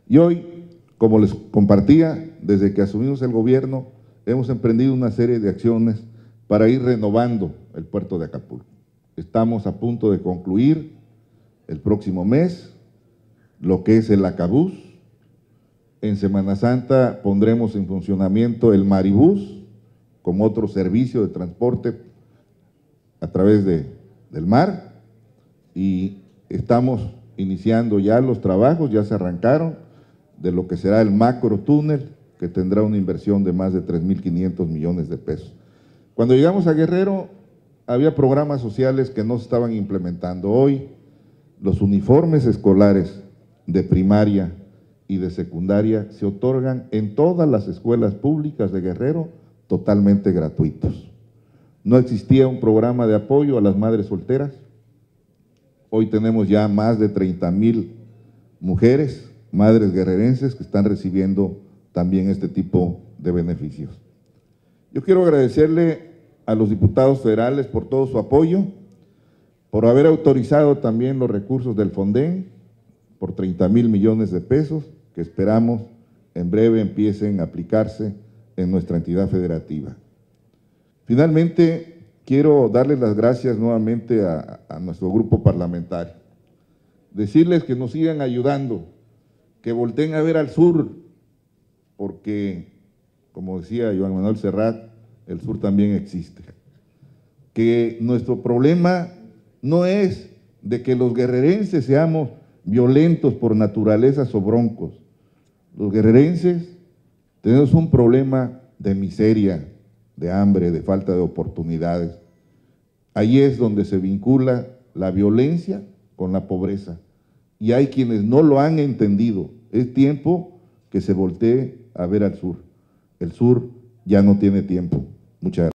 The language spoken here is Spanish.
Y hoy, como les compartía, desde que asumimos el gobierno, hemos emprendido una serie de acciones para ir renovando el puerto de Acapulco. Estamos a punto de concluir el próximo mes lo que es el Acabús. En Semana Santa pondremos en funcionamiento el Maribús como otro servicio de transporte a través del mar, y estamos iniciando ya los trabajos, ya se arrancaron, de lo que será el macro túnel, que tendrá una inversión de más de 3.500 millones de pesos. Cuando llegamos a Guerrero, había programas sociales que no se estaban implementando. Hoy, los uniformes escolares de primaria y de secundaria se otorgan en todas las escuelas públicas de Guerrero totalmente gratuitos. No existía un programa de apoyo a las madres solteras. Hoy tenemos ya más de 30,000 mujeres, madres guerrerenses, que están recibiendo también este tipo de beneficios. Yo quiero agradecerle a los diputados federales por todo su apoyo, por haber autorizado también los recursos del Fonden, por 30,000 millones de pesos, que esperamos en breve empiecen a aplicarse en nuestra entidad federativa. Finalmente, quiero darles las gracias nuevamente a nuestro grupo parlamentario, decirles que nos sigan ayudando, que volteen a ver al sur, porque, como decía Joan Manuel Serrat, el sur también existe. Que nuestro problema no es de que los guerrerenses seamos violentos por naturaleza o broncos. Los guerrerenses tenemos un problema de miseria, de hambre, de falta de oportunidades. Ahí es donde se vincula la violencia con la pobreza. Y hay quienes no lo han entendido. Es tiempo que se voltee a ver al sur. El sur ya no tiene tiempo. Muchas gracias.